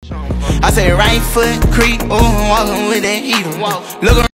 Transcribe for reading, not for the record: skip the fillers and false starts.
I say right foot creep, ooh, walking with that heater. Look